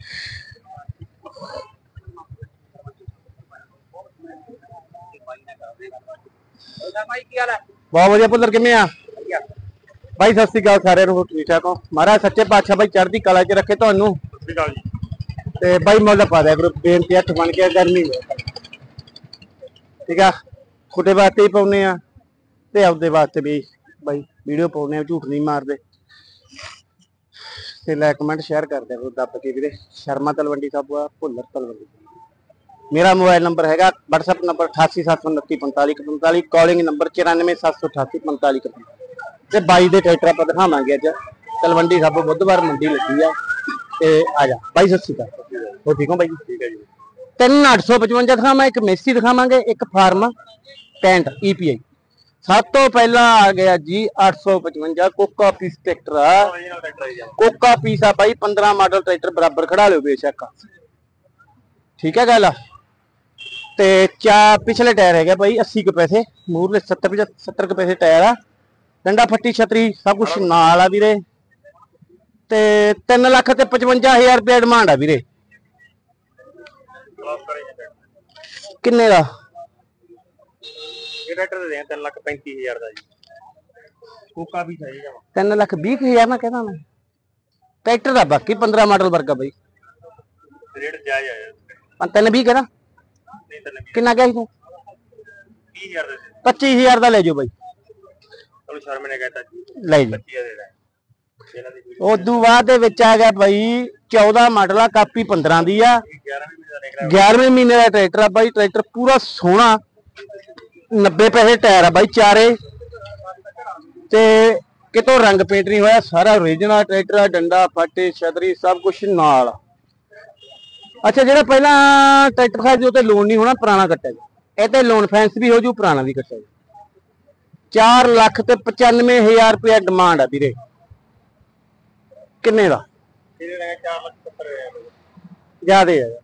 बहुत वधिया भुल्लर किवें आ भाई? सत श्री अकाल सारे ठीक ठाक हो? महाराज सच्चे पातशाह भाई चढ़दी कला च रखे तुहानू ते भाई मुल पा दिया करो, बेनती हथ बन के गर्मी ठीक है। खुटे वास्ते ही पाने ते आपदे वास्ते भी भाई वीडियो पाने, झूठ नहीं मारते ते लाइक कमेंट शेयर कर दिया करो दब के वीरे। शर्मा तलवंडी साबू भुल्लर तलवंडी। मेरा मोबाइल नंबर है व्हाट्सएप नंबर 88794545, कॉलिंग नंबर 94784545। बाई के ट्रैक्टर आप दिखावे अज तलवंडी साबू बुधवार मंडी लगी है। आ जा भाई, सत श्री अकाल। हो ठीक हो भाई? ठीक है जी। 3855 दिखावा, एक मेसी दिखावे, एक फार्म 65 EPI। सब तो पहला आ गया जी 855 कोका पीस ट्रैक्टर। कोका पीस आ भाई 15 मॉडल ट्रैक्टर बराबर खड़ा लो बेशक, ठीक है गल। ते पिछले टायर है भाई 80 के पैसे, मूरले 70 के पैसे टायर आ। डंडा फट्टी छतरी सब कुछ नाल आ वीरे। ते 3,55,000 रुपया डिमांड आ वीरे। किन्ने दा? 3,35,000 का जी। कोका भी चाहिए 3,20,000 ना कहना मैं ट्रैक्टर का, बाकी 15 मॉडल वर्गा भाई रेट जायज है। 3,20 कहना किन्ना क्या तू? 25,000 का ले जाओ भाई। ले उदू बाद आ गया भाई 14 मॉडल आ, कापी 15 दी आ, 11वें महीने का ट्रैक्टर आ भाई। ट्रैक्टर पूरा सोहना, 90 पैसे टायर आ भाई चारे, ते कितों रंग पेंट नहीं होया, सारा ओरिजिनल ट्रैक्टर आ। डंडा फट्टे छतरी सब कुछ नाल। अच्छा जो पहला ट्रैक्टर था जो लोन नहीं होना, पुराना कट्टा जी, ये लोन फैंस भी हो जू, पुराना भी कट्टा जी। 4,95,000 रुपया डिमांड आ वीरे। किन्ने दा? ज्यादा है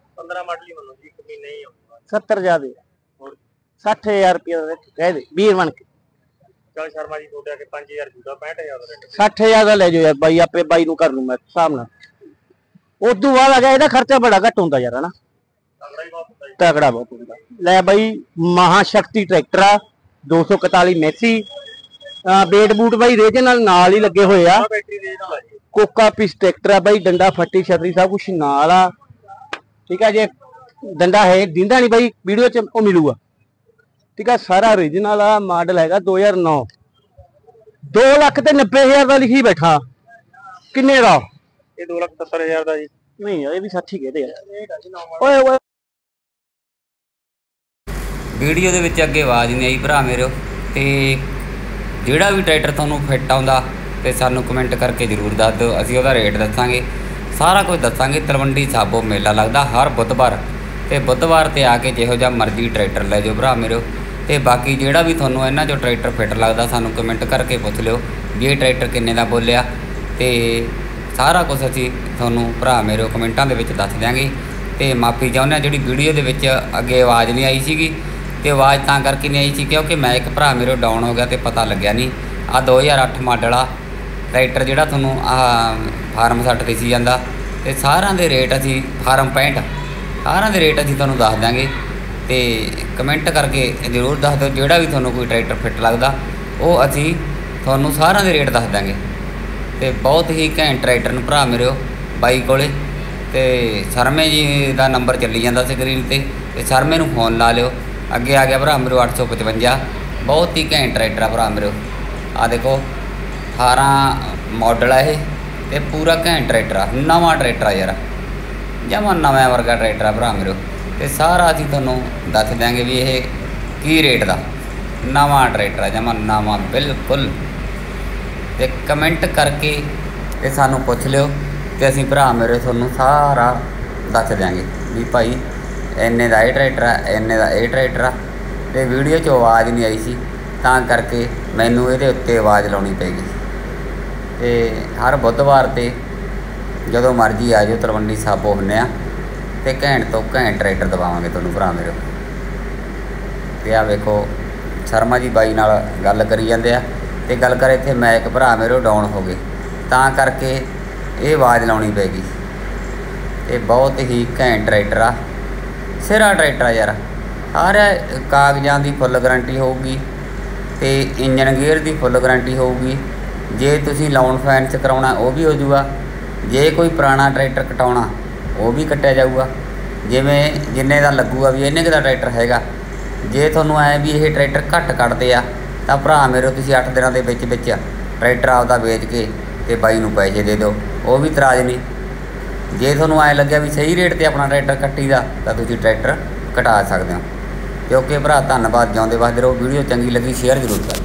70 ज्यादा 60,000 रुपया कह दे 20 बन के। चल शर्मा जी 5,000 जूड़ा 65,000 का ले जाओ यार भाई, आपे बाई नू कर लूं मैं हिसाब नाल। उदू बाद आ गया ਇਹਦਾ खर्चा बड़ा घट होंदा यार, है ना? तगड़ा बहुत होंदा। ले भाई महाशक्ति ट्रैक्टर आ 241 मैसी, बेट बूट भाई रीजनल नाल ही लगे हुए आ। कोका पीस ट्रैक्टर आ भाई, डंडा फट्टी छतरी सब कुछ नाल आ, ठीक है। जे डंडा है दिंदा नहीं भाई वीडियो च वो मिलूगा, ठीक है। सारा ओरिजिनल आ, मॉडल है 2009। 2,90,000 का लिखी बैठा। किन्ने का? ये 2,70,000 का जी। नहीं ये भी 60 कहते यार। ओए ओए वीडियो दे विच अगे आवाज़ नहीं आई भरा मेरे, ते जिहड़ा भी ट्रैक्टर तुहानूं फिट आउंदा ते सानूं कमेंट करके जरूर दस दो, असीं उहदा रेट दसांगे, सारा कुछ दसांगे। तलवंडी साबो मेला लगदा हर बुधवार, ते बुधवार ते आके जिहो जिहा मर्जी ट्रैक्टर लै जाओ भरा मेरे। ते बाकी जिहड़ा भी तुहानूं इन्हां चों ट्रैक्टर फिट लगदा सानूं कमेंट करके पुछ लिओ भी ये ट्रैक्टर किन्ने दा बोलिया, ते सारा कुछ असीं तुहानूं भरा मेरे कमेंटां दे विच दस दिआंगे। ते माफ़ी चाहुंदे जिहड़ी वीडियो दे विच अगे आवाज़ नहीं आई सीगी, ते आवाज़ तां करके नहीं आई सी क्योंकि मैं एक भरा मेरे डाउन हो गया तो पता लग्या नहीं। आ 2008 मॉडल आ ट्रैक्टर जिहड़ा तुहानूं फार्म 60 दिसी जांदा, ते सारां दे रेट असीं फार्म 65 सारां दे रेट असीं तुहानूं दस देंगे। ते कमेंट करके जरूर दस दो जिहड़ा भी तुहानूं कोई ट्रैक्टर फिट लगदा वो असीं तुहानूं सारां दे रेट दस देंगे। ते बहुत ही घैंट ट्रैक्टर नूं भरा मेरे बाई कोले, ते शर्मे जी का नंबर चली जाता स्क्रीन ते शर्मे नूं फोन ला लिओ। अगे आ गया भरा मेरे 855, बहुत ही घैंट ट्रैक्टर आ भरा मेरे। आ देखो 18 मॉडल है ये, ते पूरा घैंट ट्रैक्टर आ, नवां ट्रैक्टर आ यार, जमा नवां वर्गा ट्रैक्टर आ भरा मेरे। ते सारा असीं तुहानूं दस देंगे भी ये की रेट दा, नवां ट्रैक्टर आ जमा नवां बिल्कुल। ते कमेंट करके ते सानूं पुछ लिओ, ते असीं भरा मेरे तुहानूं सारा दस देंगे भी भाई इन्ने दा ट्रैक्टर आ, इन्ने दा ट्रैक्टर आ। ते वीडियो च आवाज़ नहीं आई सी तां करके मैनूं इहदे उत्ते आवाज़ लाउणी पैगी। ते हर बुधवार ते जदों मर्जी आ जाओ तलवंडी साबो हुंदे आ, ते घैंट तो घैंट ट्रैक्टर दवावांगे तुहानूं भरा मेरे। ते आ वेखो शर्मा जी बाई नाल गल करी जांदे आ, ते गल कर इत्थे मैं एक भरा मेरे डाउन हो गए तां करके ये आवाज़ लाउणी पैगी। ਤੇ ਬਹੁਤ ਹੀ ਘੈਂਟ ਟਰੈਕਟਰ ਆ, ਸਿਰਾ ਟਰੈਕਟਰ ਆ ਯਾਰ। ਸਾਰੇ ਕਾਗਜ਼ਾਂ ਦੀ ਫੁੱਲ ਗਾਰੰਟੀ ਹੋਊਗੀ ਤੇ ਇੰਜਨ ਗੇਅਰ ਦੀ ਫੁੱਲ ਗਾਰੰਟੀ ਹੋਊਗੀ। ਜੇ ਤੁਸੀਂ ਲੋਨ ਫਾਈਨੈਂਸ ਕਰਾਉਣਾ ਉਹ ਵੀ ਹੋ ਜੂਗਾ। ਜੇ ਕੋਈ ਪੁਰਾਣਾ ਟਰੈਕਟਰ ਕਟਾਉਣਾ ਉਹ ਵੀ ਕੱਟਿਆ ਜਾਊਗਾ, ਜਿਵੇਂ ਜਿੰਨੇ ਦਾ ਲੱਗੂਗਾ ਵੀ ਇੰਨੇ ਕੁ ਦਾ ਟਰੈਕਟਰ ਹੈਗਾ। ਜੇ ਤੁਹਾਨੂੰ ਐ ਵੀ ਇਹ ਟਰੈਕਟਰ ਘੱਟ ਕੱਟਦੇ ਆ ਤਾਂ ਭਰਾ ਮੇਰੇ ਤੁਸੀਂ 8 ਦਿਨਾਂ ਦੇ ਵਿੱਚ ਟਰੈਕਟਰ ਆਪਦਾ ਵੇਚ ਕੇ ਤੇ ਬਾਈ ਨੂੰ ਪੈਸੇ ਦੇ ਦਿਓ, ਉਹ ਵੀ ਇਤਰਾਜ਼ ਨਹੀਂ। ਜੇ ਤੁਹਾਨੂੰ ਐ ਲੱਗਿਆ ਵੀ ਸਹੀ ਰੇਟ 'ਤੇ ਆਪਣਾ ਟਰੈਕਟਰ ਕੱਟੀ ਦਾ ਤਾਂ ਤੁਸੀਂ ਟਰੈਕਟਰ ਕਟਾ ਸਕਦੇ ਹੋ। ਕਿਉਂਕਿ ਭਰਾ ਧੰਨਵਾਦ, ਜਿਉਂਦੇ ਵਸਦੇ ਰਹੋ। ਵੀਡੀਓ ਚੰਗੀ ਲੱਗੀ ਸ਼ੇਅਰ ਜ਼ਰੂਰ ਕਰੋ।